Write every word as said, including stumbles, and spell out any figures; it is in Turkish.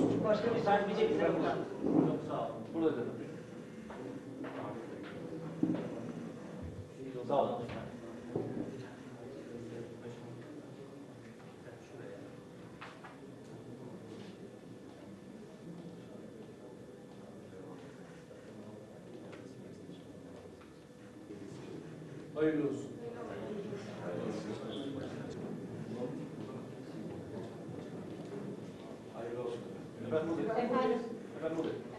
Başka bir tane bir cebinde burada. Çok sağ olun. Burada canım. Sağ olun. Hayırlı olsun. Hayırlı olsun. Efendim buradayım. Efendim. Efendim buradayım.